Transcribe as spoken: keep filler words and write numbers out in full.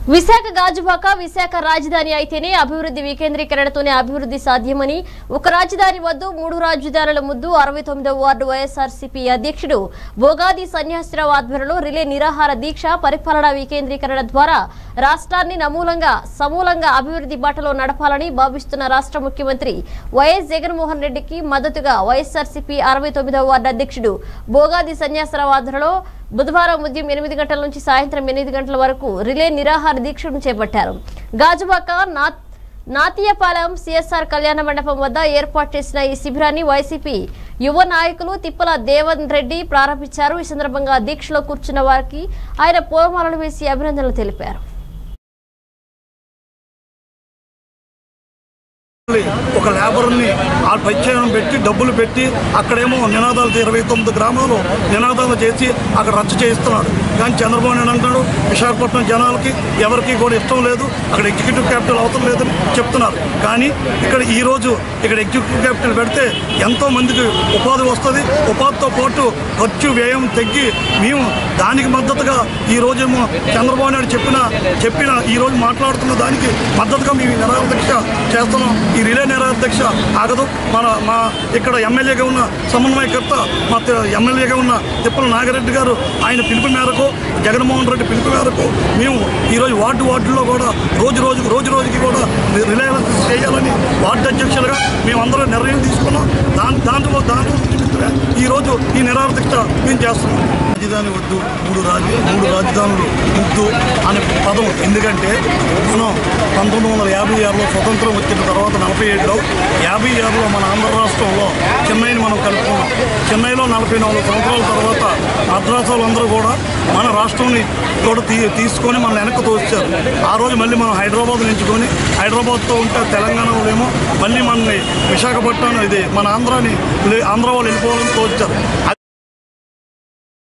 విశాఖ గాజువాక విశాఖ రాజధాని అయితేనే అభివృద్ధి వికేంద్రీకరణతోనే అభివృద్ధి సాధ్యమని ఒక రాజధాని వద్దు మూడు రాజధానుల ముద్దు అరవై తొమ్మిదవ వార్డు వైఎస్ఆర్సీపీ అధ్యక్షుడు బోగాది సన్యాసిరావు ఆధ్వర్యంలో రిలే నిరాహార దీక్ష పరిపాలనా వికేంద్రీకరణ ద్వారా రాష్ట్రాన్ని నమూలంగా సమూలంగా అభివృద్ధి బాటలో నడపాలని భావిస్తున్న రాష్ట్ర ముఖ్యమంత్రి వైఎస్ జగన్మోహన్ రెడ్డికి మద్దతుగా వైఎస్ఆర్సీపీ అరవై తొమ్మిదవ వార్డు అధ్యక్షుడు బోగాది సన్యాసిరావు ఆధ్వర్యంలో బుధవారం ఉదయం ఎనిమిది గంటల నుంచి సాయంత్రం ఎనిమిది గంటల వరకు రిలే నిరాహార దీక్షను చేపట్టారు. గాజువాక నాతియపాలెం సిఎస్ఆర్ కళ్యాణ మండపం వద్ద ఏర్పాటు చేసిన ఈ శిబిరాన్ని వైసీపీ యువ నాయకులు తిప్పల దేవన్ రెడ్డి ప్రారంభించారు. ఈ సందర్భంగా దీక్షలో కూర్చున్న వారికి ఆయన పూలమాలలు వేసి అభినందనలు తెలిపారు. ఒక లేబర్ని ఆ పరిచయం పెట్టి డబ్బులు పెట్టి అక్కడేమో నినాదాలు ఇరవై తొమ్మిది గ్రామాలు నినాదాలు చేసి అక్కడ రచ్చ చేయిస్తున్నాడు. కానీ చంద్రబాబు నాయుడు అంటాడు విశాఖపట్నం జనాలకి ఎవరికి కూడా ఇష్టం లేదు, అక్కడ ఎగ్జిక్యూటివ్ క్యాపిటల్ అవసరం లేదని చెప్తున్నారు. కానీ ఇక్కడ ఈరోజు ఇక్కడ ఎగ్జిక్యూటివ్ క్యాపిటల్ పెడితే ఎంతో మందికి ఉపాధి వస్తుంది. ఉపాధితో పాటు ఖర్చు వ్యయం తగ్గి మేము దానికి మద్దతుగా ఈరోజేమో చంద్రబాబు నాయుడు చెప్పిన చెప్పిన ఈరోజు మాట్లాడుతున్న దానికి మద్దతుగా మేము నిరాహార దీక్ష చేస్తున్నాం. ఈ రిలే నిరాహార దీక్ష ఆగదు. మన మా ఇక్కడ ఎమ్మెల్యేగా ఉన్న సమన్వయకర్త మా ఎమ్మెల్యేగా ఉన్న తిప్పల నాగిరెడ్డి గారు ఆయన పిలుపు మేరకు జగన్మోహన్ రెడ్డి పిలుపు మేరకు మేము ఈరోజు వార్డు వార్డుల్లో కూడా రోజు రోజు రోజు రోజుకి కూడా రిలే చేయాలని వార్డు అధ్యక్షులుగా మేమందరం నిర్ణయం తీసుకున్నాం. దాని దాంట్లో దాంట్లో ఈరోజు ఈ నిరాహార దీక్ష మేము చేస్తున్నాం. రాజధాని వద్దు మూడు రాజ మూడు రాజధానులు ముద్దు అనే పదం ఎందుకంటే మనం పంతొమ్మిది వందల యాభై ఆరులో స్వతంత్రం వచ్చిన తర్వాత నలభై ఏడులో యాభై ఆరులో మన ఆంధ్ర రాష్ట్రంలో చెన్నైని మనం కలుపుకున్నాం. చెన్నైలో నలభై నాలుగు సంవత్సరాల తర్వాత మద్రాసు వాళ్ళందరూ కూడా మన రాష్ట్రాన్ని కూడా తీ తీసుకొని మన వెనక్కి తోచారు. ఆ రోజు మళ్ళీ మనం హైదరాబాద్ ఎంచుకొని హైదరాబాద్తో ఉంటే తెలంగాణలో ఏమో మళ్ళీ మనని విశాఖపట్నం ఇది మన ఆంధ్రాని ఆంధ్ర వాళ్ళు వెళ్ళిపోవాలని తోచారు.